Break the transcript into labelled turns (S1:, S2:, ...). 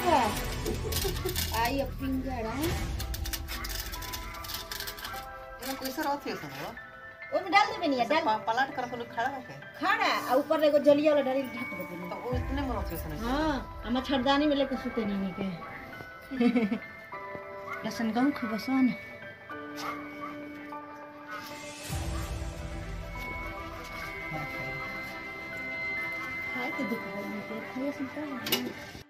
S1: का आई अब पिंग जा रहा है
S2: ये कैसे रहती है सब
S1: वो में डाल दे बनिया डाल
S2: पलट कर तो खड़ा होके
S1: खड़ा और ऊपर एगो जलिया वाला डाली ढक दे
S2: तो वो इतने में रहती है
S1: हां हम छड़दानी में लेके सुते नहीं के लसन गांव खबसन खाए तो दुख खाए सुनता है